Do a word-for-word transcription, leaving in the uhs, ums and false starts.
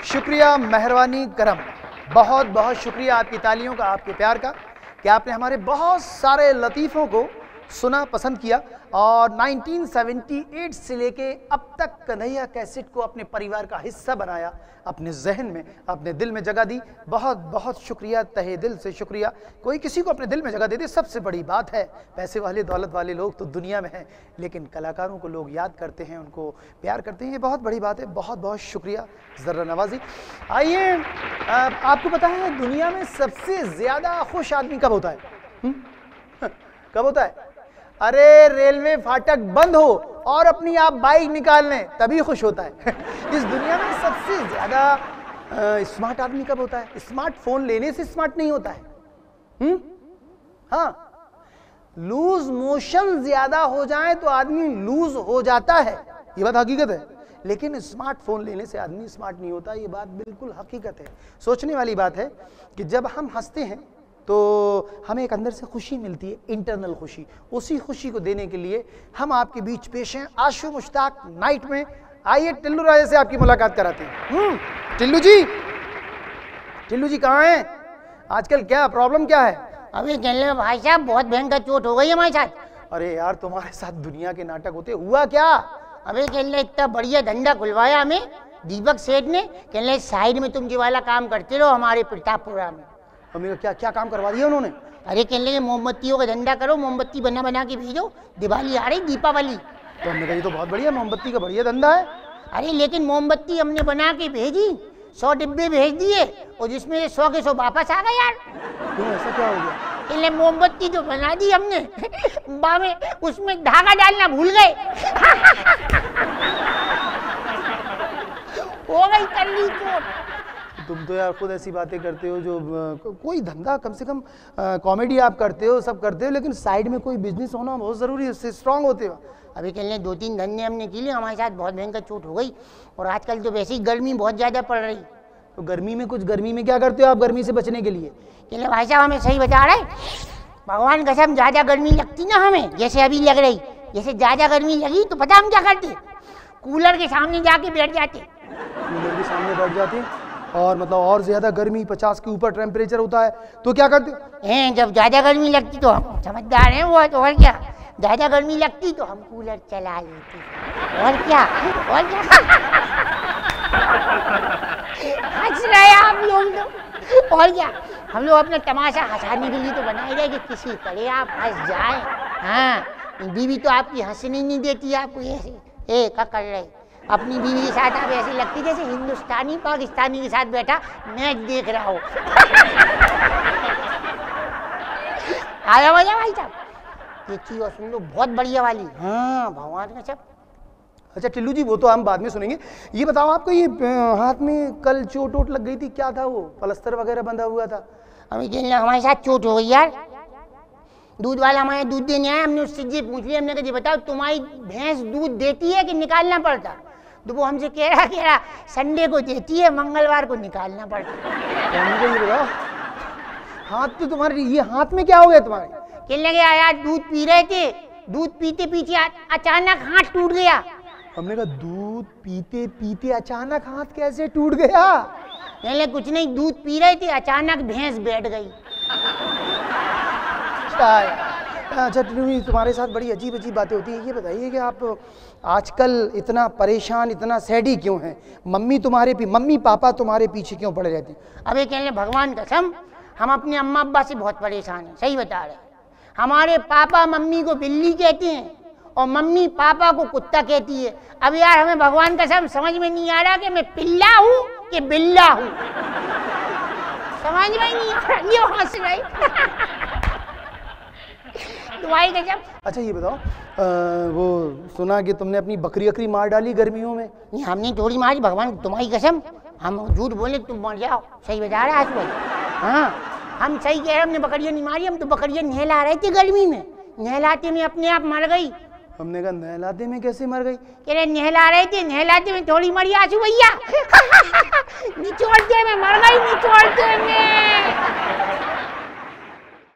शुक्रिया, मेहरबानी, करम, बहुत बहुत शुक्रिया आपकी तालियों का, आपके प्यार का, कि आपने हमारे बहुत सारे लतीफ़ों को सुना, पसंद किया और नाइनटीन सेवेंटी एट से लेके अब तक कन्हैया कैसेट को अपने परिवार का हिस्सा बनाया, अपने जहन में, अपने दिल में जगह दी। बहुत बहुत शुक्रिया, तहे दिल से शुक्रिया। कोई किसी को अपने दिल में जगह दे दे, सबसे बड़ी बात है। पैसे वाले, दौलत वाले लोग तो दुनिया में हैं, लेकिन कलाकारों को लोग याद करते हैं, उनको प्यार करते हैं, ये बहुत बड़ी बात है। बहुत बहुत शुक्रिया, ज़र्रा नवाजी। आइए, आपको पता है दुनिया में सबसे ज़्यादा खुश आदमी कब होता है? हुँ? कब होता है? अरे रेलवे फाटक बंद हो और अपनी आप बाइक निकाल लें, तभी खुश होता है। इस दुनिया में सबसे ज्यादा स्मार्ट आदमी कब होता है? स्मार्टफोन लेने से स्मार्ट नहीं होता है। हम्म हाँ, लूज मोशन ज्यादा हो जाए तो आदमी लूज हो जाता है, ये बात हकीकत है। लेकिन स्मार्टफोन लेने से आदमी स्मार्ट नहीं होता, ये बात बिल्कुल हकीकत है। सोचने वाली बात है कि जब हम हंसते हैं तो हमें एक अंदर से खुशी मिलती है, इंटरनल खुशी। उसी खुशी को देने के लिए हम आपके बीच पेश हैं आशु मुश्ताक नाइट में। आइए टिल्लू राजा से आपकी मुलाकात कराते हैं। हम्म टिल्लू जी, टिल्लू जी कहाँ हैं? आजकल क्या प्रॉब्लम क्या है? अभी चलने भाई साहब बहुत भयंकर चोट हो गई है हमारे साथ। अरे यार, तुम्हारे साथ दुनिया के नाटक होते, हुआ क्या? अभी चलने इतना बढ़िया धंधा खुलवाया हमें दीपक सेठ ने, कहने साइड में तुम जी वाला काम करते रहो हमारे प्रतापपुरा में। हमें क्या क्या काम करवा दिया उन्होंने? अरे कहने मोमबत्तियों का धंधा करो, मोमबत्ती बना बना के भेजो, दिवाली आ रही, दीपावली। तो हमने कहा ये तो बहुत बढ़िया, मोमबत्ती का बढ़िया धंधा है। अरे लेकिन मोमबत्ती हमने बना के भेजी, सौ डिब्बे भेज दिए और जिसमें सौ के सौ वापस आ गए यार। क्यों, ऐसा क्या हो गया? कहने मोमबत्ती तो बना दी हमने, बामे उसमें धागा डालना भूल गए। हो गई कल्ली चोट। तुम तो यार खुद ऐसी बातें करते हो जो आ, कोई धंधा कम से कम कॉमेडी आप करते हो, सब करते हो, लेकिन साइड में कोई बिजनेस होना बहुत ज़रूरी है, उससे स्ट्रांग होते हो। अभी कहने दो तीन धंधे हमने की लिए, हमारे साथ बहुत भयंकर चोट हो गई और आजकल तो वैसे ही गर्मी बहुत ज़्यादा पड़ रही। तो गर्मी में कुछ गर्मी में क्या करते हो आप गर्मी से बचने के लिए? कहने भाई साहब हमें सही बता रहे, भगवान कसम ज़्यादा गर्मी लगती ना हमें, जैसे अभी लग रही, जैसे ज़्यादा गर्मी लगी तो पता हम क्या करते? कूलर के सामने जाके बैठ जाते। कूलर के सामने बैठ जाते और मतलब और ज्यादा गर्मी, पचास के ऊपर टेम्परेचर होता है तो क्या करते? हैं जब ज्यादा गर्मी लगती तो हम समझदार हैं वो, तो और क्या, ज्यादा गर्मी लगती तो हम कूलर चला लेते, और क्या और क्या। हंस रहे आप लोग तो, और क्या, हम लोग अपना तमाशा हंसाने के लिए तो बनाए गए कि किसी तरह आप हंस जाए। हाँ, बीवी तो आपकी हंसने नहीं देती आपको, ऐसे ए क्या कर रहे, अपनी बीवी के साथ आप ऐसी लगती जैसे हिंदुस्तानी पाकिस्तानी के साथ बैठा मैच देख रहा हो। आया मजा भाई साहब, देखिए और सुन लो, बहुत बढ़िया वाली। हाँ भगवान का सब। अच्छा टिल्लू जी, वो तो हम बाद में सुनेंगे। ये बताओ आपको ये हाथ में कल चोट वोट लग गई थी, क्या था वो? प्लास्टर वगैरह बंधा हुआ था? अभी कहना हमारे साथ चोट हो गई यार। दूध वाला हमारे दूध देने आया, हमने उससे ये पूछ लिया, हमने कहा जी बताओ तुम्हारी भैंस दूध देती है कि निकालना पड़ता? तो वो हमसे कह रहा कह रहा संडे को देती है, मंगलवार को निकालना पड़ता। ये बताओ, हाथ तो तुम्हारे, ये हाथ में क्या हो गया तुम्हारे? कहने लगे यार दूध पी रहे थे, दूध पीते पीते अचानक हाथ टूट गया। हमने कहा दूध पीते पीते अचानक हाथ कैसे टूट गया? कहने कुछ नहीं, दूध पी रहे थे अचानक भैंस बैठ गई। अच्छा तुम्हारे साथ बड़ी अजीब अजीब बातें होती हैं। ये बताइए कि आप आजकल इतना परेशान, इतना सैडी क्यों हैं? मम्मी तुम्हारे मम्मी पापा तुम्हारे पीछे क्यों पड़े रहते हैं? अबे कहने भगवान कसम हम अपने अम्मा अब्बा से बहुत परेशान हैं, सही बता रहे। हमारे पापा मम्मी को बिल्ली कहते हैं और मम्मी पापा को कुत्ता कहती है। अब यार हमें भगवान कसम समझ में नहीं आ रहा कि मैं पिल्ला हूँ कि बिल्ला हूँ, समझ में नहीं आ रहा। ये हंस रही तुम्हारी गजब। अच्छा ये बताओ, आ, वो सुना कि तुमने अपनी बकरी अकरी मार डाली गर्मियों में? नहीं हमने थोड़ी मारी, भगवान तुम्हारी कसम, हम झूठ बोले तुम मर जाओ, सही बता रहे आज भाई। हाँ हम सही कह रहे, हमने बकरियां नहीं मारी, हम तो बकरियां नहला रहे थे गर्मी में, नहलाते में अपने आप मर गई। हमने कहा नहलाते में कैसे मर गई? कह रहे नहला रहे थे, नहलाते में थोड़ी मरी आंसू भैया। निचोड़ते में मर गई, निचोड़ते में।